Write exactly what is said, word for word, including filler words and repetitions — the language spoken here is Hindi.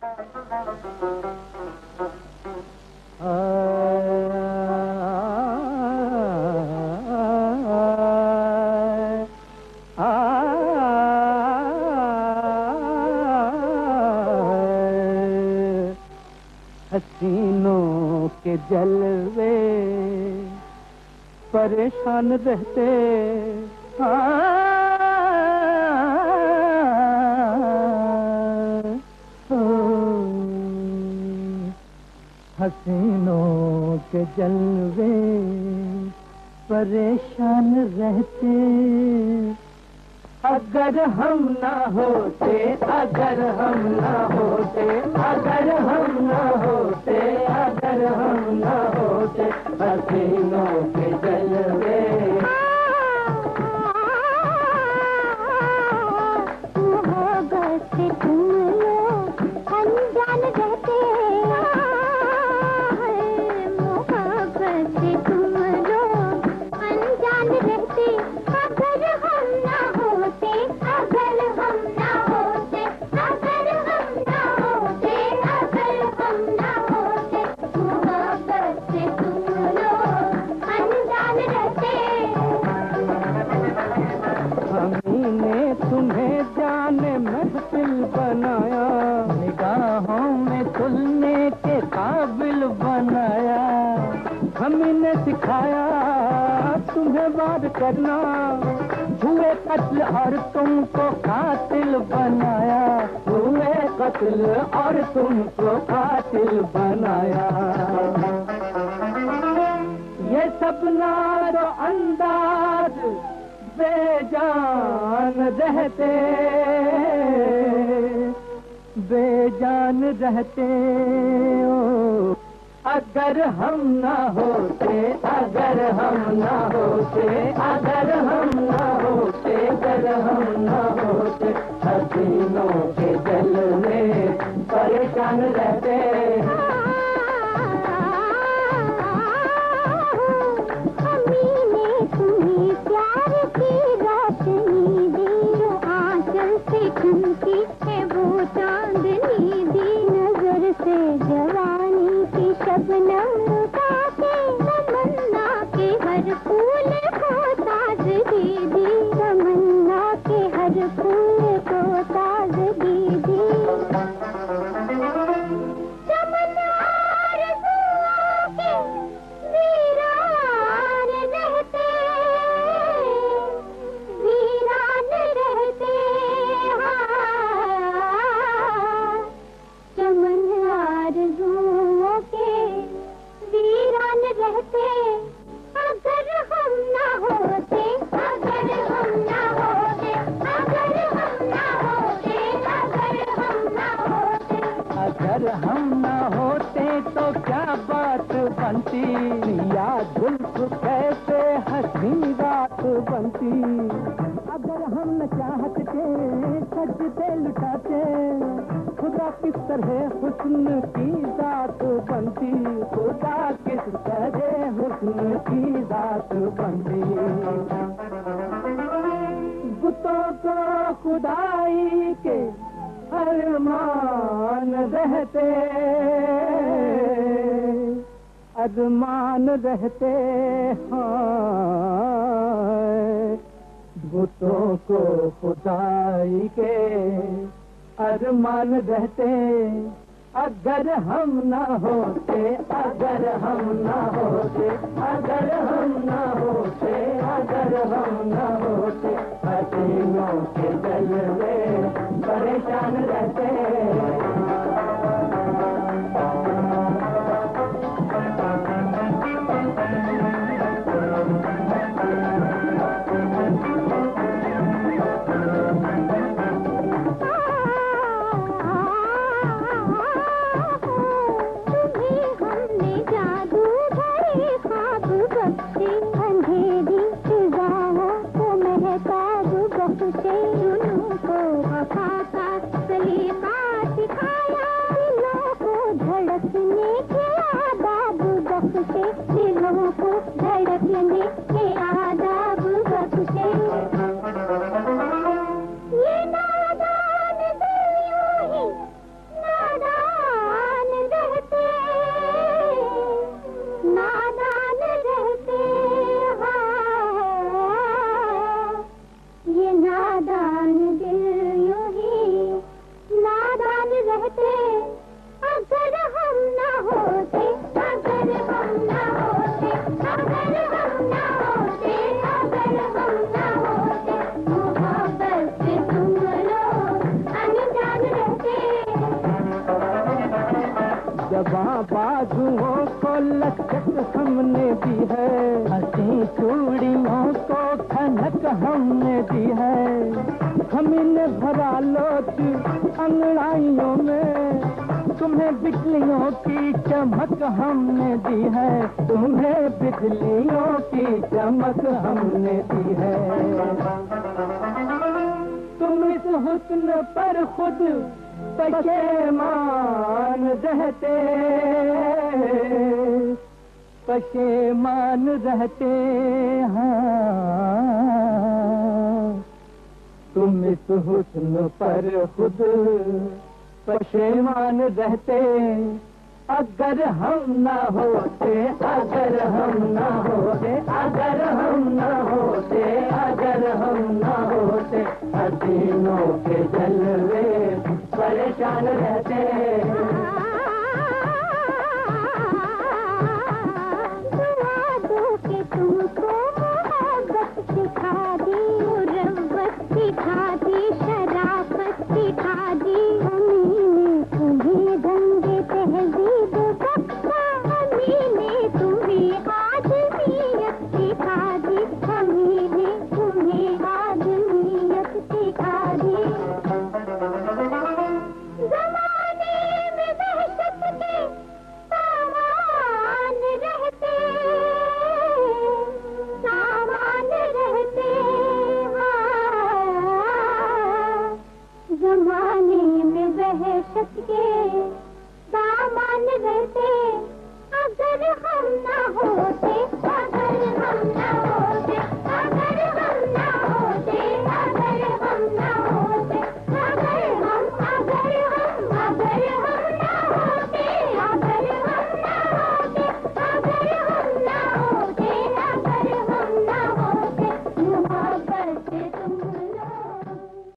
हसीनों के जलवे परेशान रहते, हसीनों के जलवे परेशान रहते। अगर हम ना होते, अगर हम ना होते, अगर हम ना होते, अगर हम ना होते, हसीनों के जलवे। मोहब्बत से तुम लोग अनजान रहते, मोहब्बत से तुम लोग अनजान रहते। अगर हम ना होते, अगर हम ना होते, अगर हम ना होते, अगर हम ना होते, मोहब्बत से तुम लोग अनजान रहते। हमी ने तुम्हें जाने महफिल बनाया, निगाहों में तुलने के काबिल बनाया। हमी ने सिखाया तुम्हें वार करना, हुए कत्ल और तुमको कातिल बनाया, हुए कत्ल और तुमको कातिल बनाया। ये सपना रो अंदाज बेजान रहते, बेजान रहते। ओ अगर हम ना होते, अगर हम ना होते, अगर हम ना होते, अगर हम ना होते, हसीनों के जलवे परेशान रहते। हमी ने तुम्हें प्यार की रोशनी दी, आंचल से चमकी है वो चांदनी दी। नजर से जवानी की शबनम लुटा के, तमन्ना के हर फूल को ताजगी दी, तमन्ना के हर फूल को ताजगी दी। चमन आरज़ुओं के वीरान रहते, वीरान रहते। हाँ, चमन आरज़ुओं के वीरान रहते। अगर हम ना होते, अगर हम ना होते, अगर हम ना होते, अगर हम ना होते, अगर हम ना होते तो क्या बात बनती, या जुल्फ कैसे हसीन रात बनती। अगर हम न चाहते सजदे लुटाते, खुदा किस तरह हुस्न की जात बनती, खुदा किस तरह हुस्न की जात बनती। बुतों को खुदाई के अरमान रहते, अरमान रहते। हाँ, बुतों को खुदाई के अरमान रहते। अगर हम ना होते, अगर हम ना होते, अगर हम ना होते, अगर हम ना होते, हसीनों के जलवे परेशान रहते। अंधेरी फिजाओं को महताब बख्शे, उनको वफा का सलीका जबां बाजुओं को लचक हमने दी है, हंसी चूड़ियों को खनक हमने दी है। हमने भरा लोच अंगड़ाइयों में, तुम्हें बिजलियों की चमक हमने दी है, तुम्हें बिजलियों की चमक हमने दी है। तुम इस हुस्न पर खुद पशेमान रहते, पशेमान रहते। हाँ, तुम इस हुस्न पर खुद पशेमान रहते, अगर हम न होते, अगर हम न होते, अगर हम न होते, अगर हम न होते, हसीनों के जलवे परेशान रहते।